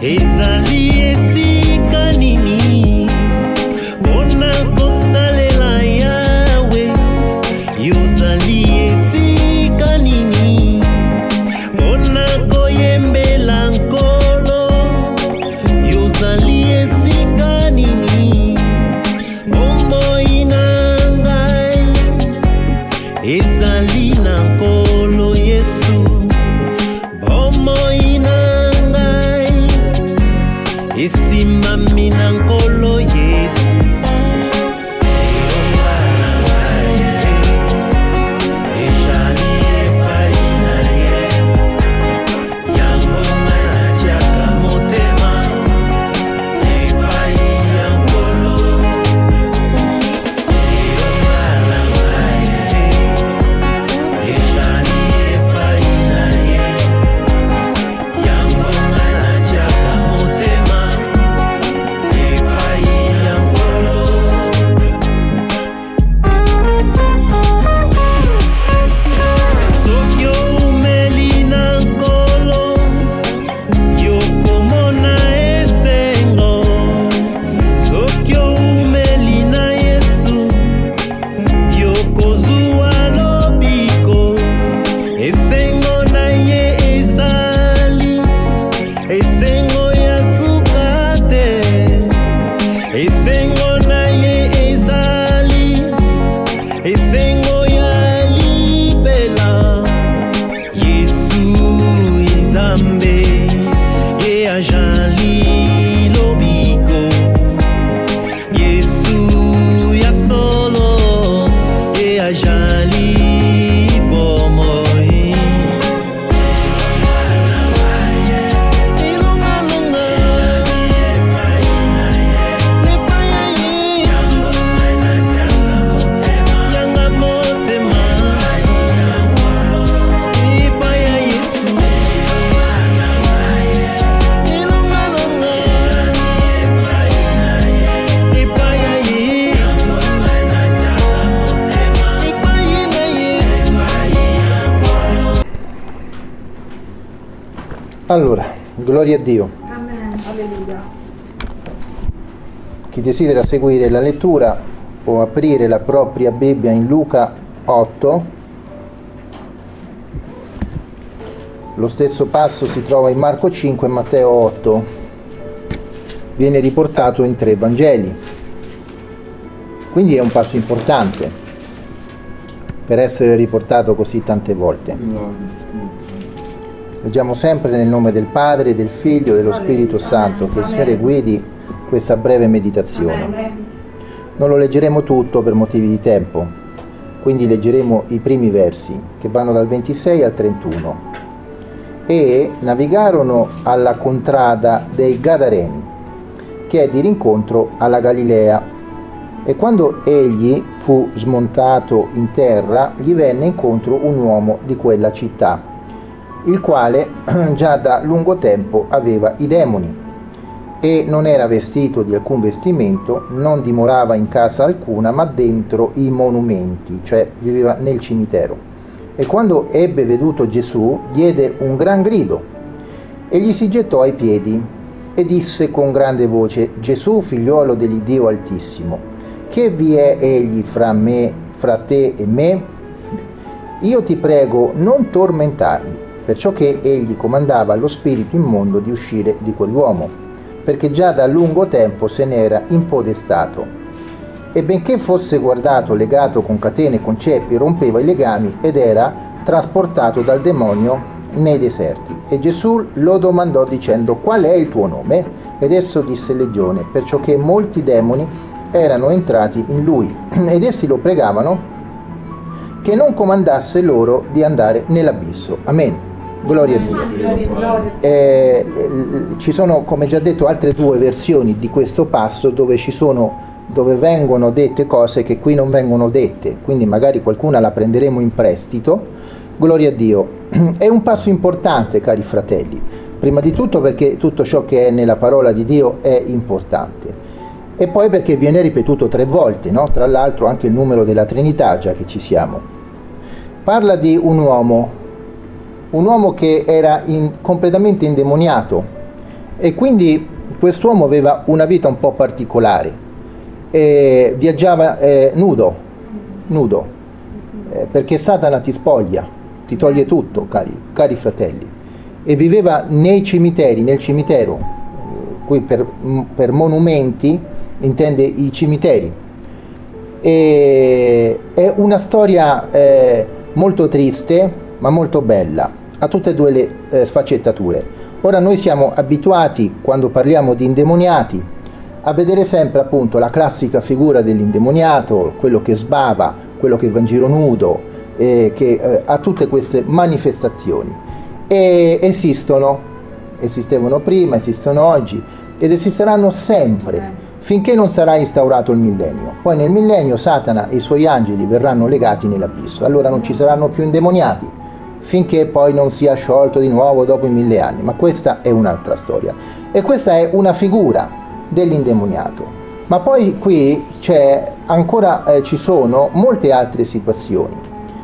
ezali esika nini mpona kosalela Yawe? Yozali esika nini mpona koyembela Nkolo? Yozali esika nini bomoi na ngai ezali na Nkolo Yesu? Bomoi na ngai esimami na Nkolo Yesu. Allora, gloria a Dio. Amen. Alleluia. Chi desidera seguire la lettura può aprire la propria Bibbia in Luca 8. Lo stesso passo si trova in Marco 5 e Matteo 8. Viene riportato in 3 Vangeli. Quindi è un passo importante per essere riportato così tante volte. Leggiamo sempre nel nome del Padre, del Figlio e dello Spirito Santo. Che il Signore guidi questa breve meditazione. Non lo leggeremo tutto per motivi di tempo, quindi leggeremo i primi versi che vanno dal 26 al 31. E navigarono alla contrada dei Gadareni, che è di rincontro alla Galilea. E quando egli fu smontato in terra, gli venne incontro un uomo di quella città, il quale già da lungo tempo aveva i demoni, e non era vestito di alcun vestimento, non dimorava in casa alcuna, ma dentro i monumenti, cioè viveva nel cimitero. E quando ebbe veduto Gesù, diede un gran grido e gli si gettò ai piedi e disse con grande voce: Gesù, figliuolo dell'Iddio Altissimo, che vi è egli fra te e me? Io ti prego, non tormentarmi. Perciò che egli comandava allo spirito immondo di uscire di quell'uomo, perché già da lungo tempo se n'era impodestato. E benché fosse guardato legato con catene e con ceppi, rompeva i legami ed era trasportato dal demonio nei deserti. E Gesù lo domandò dicendo: qual è il tuo nome? Ed esso disse Legione, perciò che molti demoni erano entrati in lui, ed essi lo pregavano che non comandasse loro di andare nell'abisso. Amen. Gloria a Dio. Ci sono, come già detto, altre 2 versioni di questo passo dove vengono dette cose che qui non vengono dette, quindi magari qualcuna la prenderemo in prestito. Gloria a Dio. È un passo importante, cari fratelli, prima di tutto perché tutto ciò che è nella parola di Dio è importante, e poi perché viene ripetuto 3 volte, no? Tra l'altro anche il numero della Trinità, già che ci siamo. Parla di un uomo che era completamente indemoniato E quindi quest'uomo aveva una vita un po' particolare, viaggiava nudo, perché Satana ti spoglia, ti toglie tutto, cari fratelli, e viveva nei cimiteri, nel cimitero, qui per monumenti intende i cimiteri. E è una storia molto triste ma molto bella, ha tutte e due le sfaccettature. Ora noi siamo abituati, quando parliamo di indemoniati, a vedere sempre appunto la classica figura dell'indemoniato, quello che sbava, quello che va in giro nudo, che ha tutte queste manifestazioni. E esistevano prima, esistono oggi ed esisteranno sempre, finché non sarà instaurato il millennio. Poi nel millennio Satana e i suoi angeli verranno legati nell'abisso, allora non ci saranno più indemoniati, finché poi non sia sciolto di nuovo dopo i 1000 anni. Ma questa è un'altra storia, e questa è una figura dell'indemoniato. Ma poi qui c'è ancora, ci sono molte altre situazioni,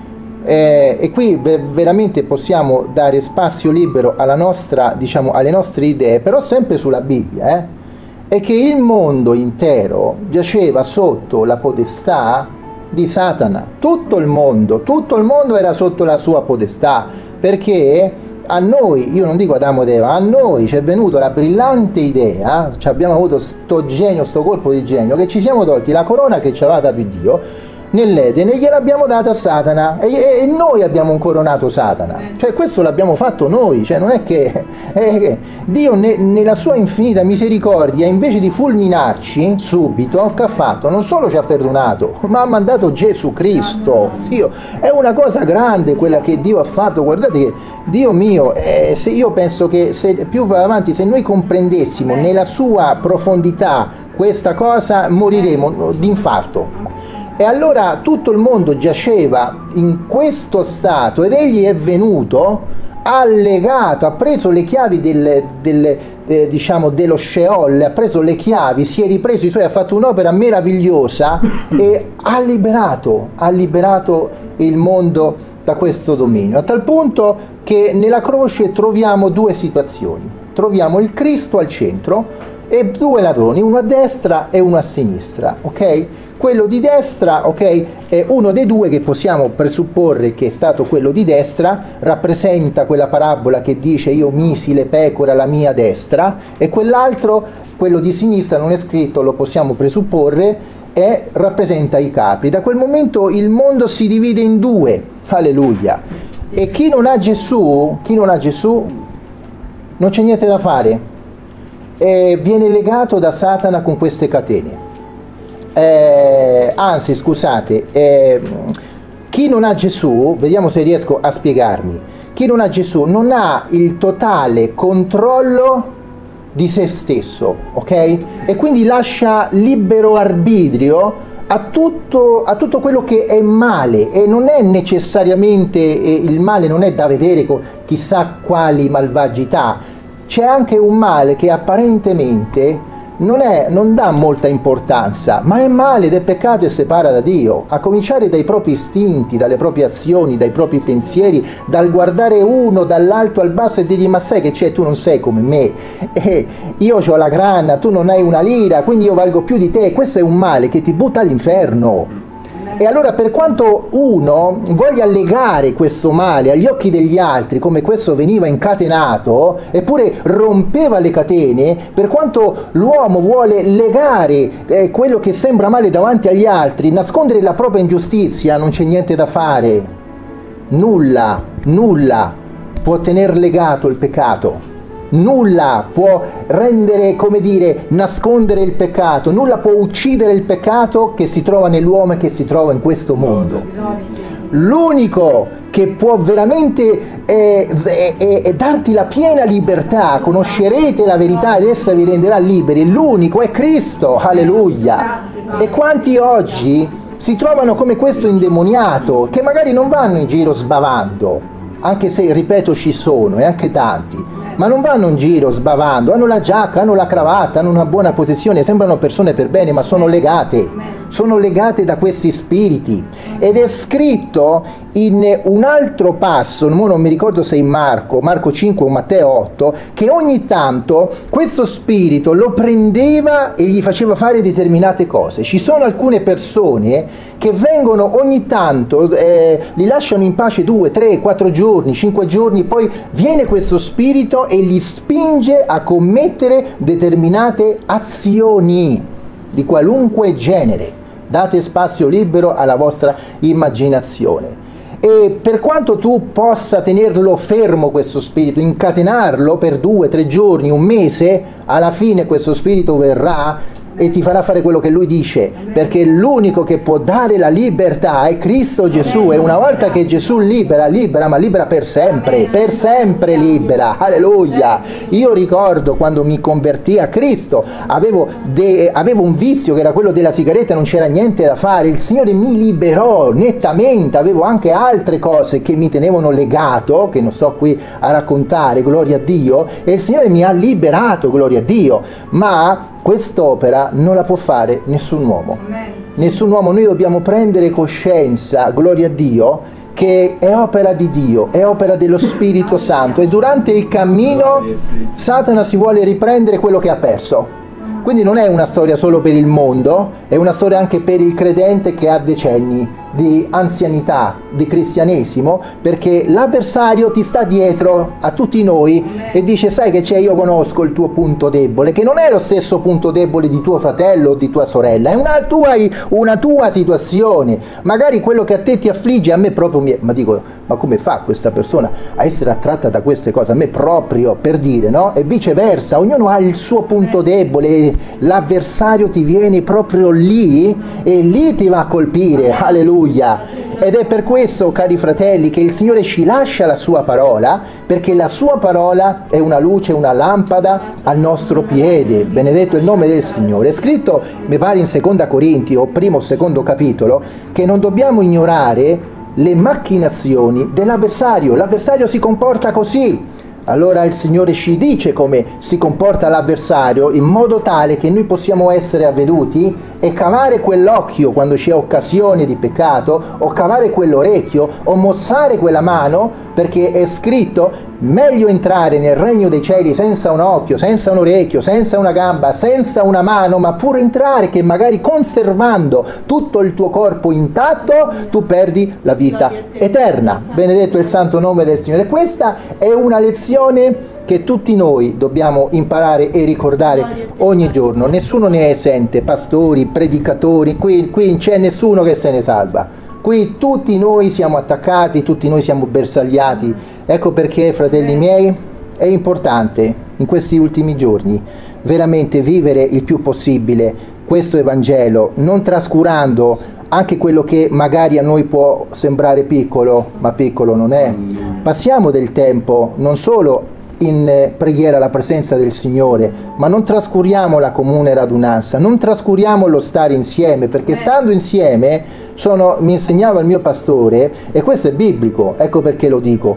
e qui veramente possiamo dare spazio libero alla nostra, diciamo, alle nostre idee, però sempre sulla Bibbia, è che il mondo intero giaceva sotto la potestà di Satana. Tutto il mondo era sotto la sua potestà, perché a noi, io non dico Adamo ed Eva, a noi ci è venuta la brillante idea, abbiamo avuto sto genio, sto colpo di genio, che ci siamo tolti la corona che ci aveva dato Dio nell'Eden e gliel'abbiamo data a Satana, e noi abbiamo incoronato Satana, cioè questo l'abbiamo fatto noi, cioè non è che Dio nella sua infinita misericordia, invece di fulminarci subito, che ha fatto? Non solo ci ha perdonato, ma ha mandato Gesù Cristo. Dio, è una cosa grande quella che Dio ha fatto. Guardate che Dio mio, se io penso che se più va avanti, se noi comprendessimo nella sua profondità questa cosa, moriremo di infarto. E allora tutto il mondo giaceva in questo stato, ed egli è venuto, ha legato, ha preso le chiavi diciamo dello Sheol, ha preso le chiavi, si è ripreso i suoi, ha fatto un'opera meravigliosa e ha liberato il mondo da questo dominio, a tal punto che nella croce troviamo due situazioni. Troviamo il Cristo al centro e due ladroni, uno a destra e uno a sinistra, ok? Quello di destra, ok, è uno dei due, che possiamo presupporre che è stato quello di destra, rappresenta quella parabola che dice io misi le pecore alla mia destra, e quell'altro, quello di sinistra, non è scritto, lo possiamo presupporre, rappresenta i capri. Da quel momento il mondo si divide in due, alleluia, e chi non ha Gesù non c'è niente da fare, viene legato da Satana con queste catene. Anzi, scusate, chi non ha Gesù, vediamo se riesco a spiegarmi, chi non ha Gesù non ha il totale controllo di se stesso, ok? E quindi lascia libero arbitrio a tutto quello che è male, e non è necessariamente, il male non è da vedere con chissà quali malvagità. C'è anche un male che apparentemente non dà molta importanza, ma è male ed è peccato e separa da Dio, a cominciare dai propri istinti, dalle proprie azioni, dai propri pensieri, dal guardare uno dall'alto al basso e dirgli ma sai che c'è, tu non sei come me, io ho la grana, tu non hai una lira, quindi io valgo più di te. Questo è un male che ti butta all'inferno. E allora, per quanto uno voglia legare questo male agli occhi degli altri, come questo veniva incatenato, eppure rompeva le catene, per quanto l'uomo vuole legare quello che sembra male davanti agli altri, nascondere la propria ingiustizia, non c'è niente da fare. Nulla può tener legato il peccato. Nulla può rendere, come dire, nascondere il peccato, nulla può uccidere il peccato che si trova nell'uomo e che si trova in questo mondo. L'unico che può veramente darti la piena libertà, conoscerete la verità ed essa vi renderà liberi, l'unico è Cristo, alleluia. E quanti oggi si trovano come questo indemoniato, che magari non vanno in giro sbavando, anche se, ripeto, ci sono, e anche tanti, ma non vanno in giro sbavando, hanno la giacca, hanno la cravatta, hanno una buona posizione, sembrano persone per bene, ma sono legate da questi spiriti. Ed è scritto in un altro passo, non mi ricordo se in Marco 5 o Matteo 8, che ogni tanto questo spirito lo prendeva e gli faceva fare determinate cose. Ci sono alcune persone che vengono ogni tanto, li lasciano in pace 2, 3, 4 giorni, 5 giorni, poi viene questo spirito e li spinge a commettere determinate azioni di qualunque genere. Date spazio libero alla vostra immaginazione. E per quanto tu possa tenerlo fermo questo spirito, incatenarlo per 2, 3 giorni, un mese, alla fine questo spirito verrà e ti farà fare quello che lui dice, perché l'unico che può dare la libertà è Cristo Gesù, e una volta che Gesù libera, ma libera per sempre libera, alleluia. Io ricordo quando mi convertì a Cristo, avevo un vizio che era quello della sigaretta, non c'era niente da fare, il Signore mi liberò nettamente, avevo anche altre cose che mi tenevano legato, che non sto qui a raccontare, gloria a Dio, e il Signore mi ha liberato, gloria a Dio, ma quest'opera non la può fare nessun uomo. Nessun uomo, noi dobbiamo prendere coscienza, gloria a Dio, che è opera di Dio, è opera dello Spirito Santo, e durante il cammino Satana si vuole riprendere quello che ha perso. Quindi non è una storia solo per il mondo, è una storia anche per il credente che ha decenni di anzianità, di cristianesimo, perché l'avversario ti sta dietro a tutti noi e dice: sai che c'è, io conosco il tuo punto debole, che non è lo stesso punto debole di tuo fratello o di tua sorella, è una tua situazione, magari quello che a te ti affligge, a me proprio ma dico, ma come fa questa persona a essere attratta da queste cose, a me proprio, per dire, no? E viceversa, ognuno ha il suo punto debole, l'avversario ti viene proprio lì e lì ti va a colpire, alleluia. Ed è per questo, cari fratelli, che il Signore ci lascia la sua parola, perché la sua parola è una luce, una lampada al nostro piede. Benedetto il nome del Signore. È scritto, mi pare in 2 Corinti, o primo o secondo capitolo, che non dobbiamo ignorare le macchinazioni dell'avversario. L'avversario si comporta così. Allora il Signore ci dice come si comporta l'avversario, in modo tale che noi possiamo essere avveduti e cavare quell'occhio quando c'è occasione di peccato, o cavare quell'orecchio, o mossare quella mano, perché è scritto: meglio entrare nel regno dei cieli senza un occhio, senza un orecchio, senza una gamba, senza una mano, ma pure entrare, che magari conservando tutto il tuo corpo intatto tu perdi la vita eterna. Benedetto il santo nome del Signore. Questa è una lezione che tutti noi dobbiamo imparare e ricordare ogni giorno. Nessuno ne è esente, pastori, predicatori, qui non c'è nessuno che se ne salva. Qui tutti noi siamo attaccati, tutti noi siamo bersagliati. Ecco perché, fratelli miei, è importante in questi ultimi giorni veramente vivere il più possibile questo Evangelo, non trascurando anche quello che magari a noi può sembrare piccolo, ma piccolo non è. Passiamo del tempo non solo in preghiera alla presenza del Signore, ma non trascuriamo la comune radunanza, non trascuriamo lo stare insieme, perché stando insieme mi insegnava il mio pastore, e questo è biblico, ecco perché lo dico,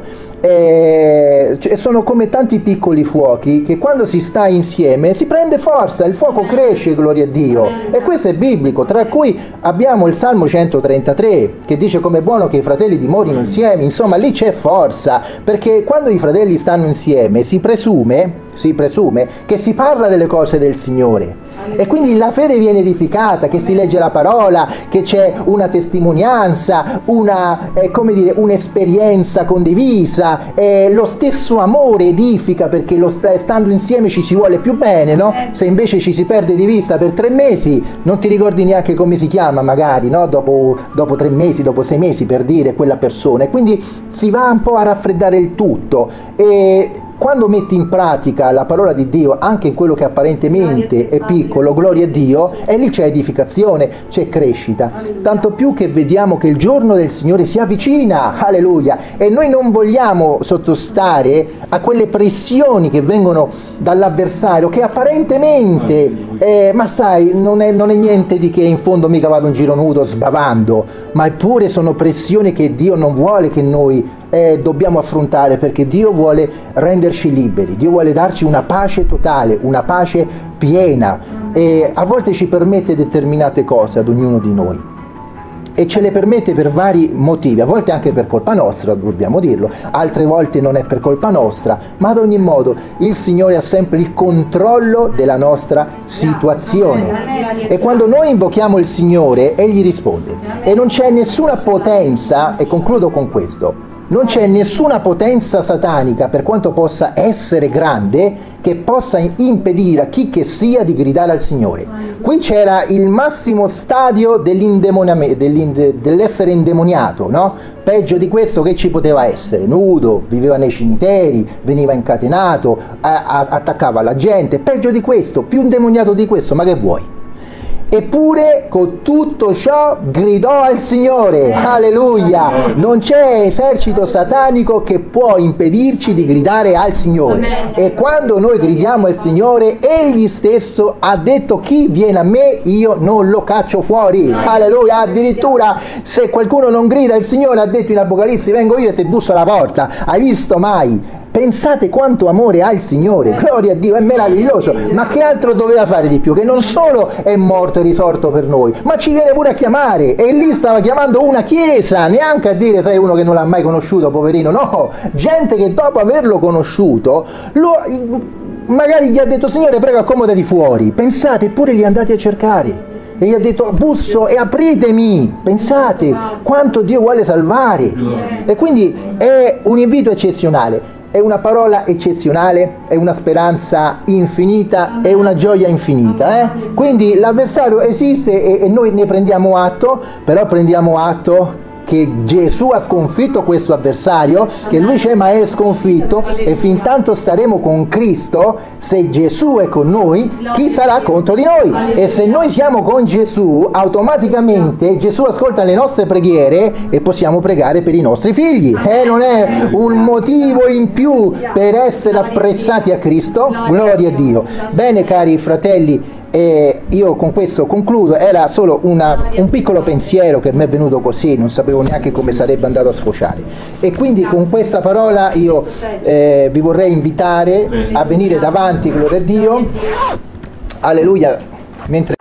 sono come tanti piccoli fuochi che quando si sta insieme si prende forza, il fuoco cresce, gloria a Dio, e questo è biblico, tra cui abbiamo il Salmo 133 che dice: come è buono che i fratelli dimorino insieme. Insomma, lì c'è forza, perché quando i fratelli stanno insieme si presume che si parla delle cose del Signore, e quindi la fede viene edificata, che si legge la parola, che c'è una testimonianza, un'esperienza condivisa, lo stesso amore edifica, perché stando insieme ci si vuole più bene, no? Se invece ci si perde di vista per 3 mesi, non ti ricordi neanche come si chiama magari, no? Dopo 3 mesi, dopo 6 mesi, per dire, quella persona, e quindi si va un po' a raffreddare il tutto. E quando metti in pratica la parola di Dio anche in quello che apparentemente è piccolo, gloria a Dio, e lì c'è edificazione, c'è crescita, tanto più che vediamo che il giorno del Signore si avvicina, alleluia, e noi non vogliamo sottostare a quelle pressioni che vengono dall'avversario, che apparentemente ma sai, non è niente di che, in fondo mica vado in giro nudo sbavando, ma eppure sono pressioni che Dio non vuole che noi dobbiamo affrontare, perché Dio vuole renderci liberi, Dio vuole darci una pace totale, una pace piena, e a volte ci permette determinate cose ad ognuno di noi. e ce le permette per vari motivi, a volte anche per colpa nostra, dobbiamo dirlo, altre volte non è per colpa nostra, ma ad ogni modo il Signore ha sempre il controllo della nostra situazione, e quando noi invochiamo il Signore Egli risponde, e non c'è nessuna potenza, e concludo con questo, non c'è nessuna potenza satanica, per quanto possa essere grande, che possa impedire a chi che sia di gridare al Signore. Qui c'era il massimo stadio dell'essere indemoniato, no? Peggio di questo che ci poteva essere, nudo, viveva nei cimiteri, veniva incatenato, attaccava la gente, peggio di questo, più indemoniato di questo, ma che vuoi? Eppure con tutto ciò gridò al Signore, alleluia, non c'è esercito satanico che può impedirci di gridare al Signore, e quando noi gridiamo al Signore Egli stesso ha detto: chi viene a me io non lo caccio fuori, alleluia. Addirittura se qualcuno non grida al Signore, ha detto in Apocalisse: vengo io e ti busso alla porta, hai visto mai? Pensate quanto amore ha il Signore, gloria a Dio, è meraviglioso, ma che altro doveva fare di più? Che non solo è morto e risorto per noi, ma ci viene pure a chiamare, e lì stava chiamando una chiesa, neanche a dire sai uno che non l'ha mai conosciuto, poverino, no, gente che dopo averlo conosciuto, magari gli ha detto: Signore prego accomodati fuori, pensate, eppure li andati a cercare. E gli ha detto: busso e apritemi. Pensate quanto Dio vuole salvare. E quindi è un invito eccezionale, è una parola eccezionale, è una speranza infinita, è una gioia infinita. Quindi l'avversario esiste e noi ne prendiamo atto, però prendiamo atto che Gesù ha sconfitto questo avversario, che lui c'è ma è sconfitto, e fin tanto staremo con Cristo, se Gesù è con noi, chi sarà contro di noi? E se noi siamo con Gesù, automaticamente Gesù ascolta le nostre preghiere e possiamo pregare per i nostri figli. Non è un motivo in più per essere apprezzati a Cristo? Gloria a Dio. Bene cari fratelli, io con questo concludo, era solo un piccolo pensiero che mi è venuto così, non sapevo neanche come sarebbe andato a sfociare, e quindi con questa parola io vi vorrei invitare a venire davanti, gloria a Dio, alleluia, mentre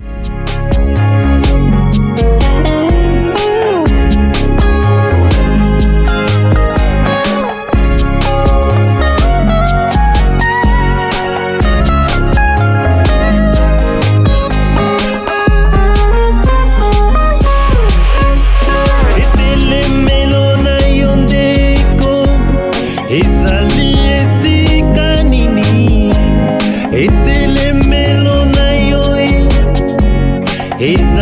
Is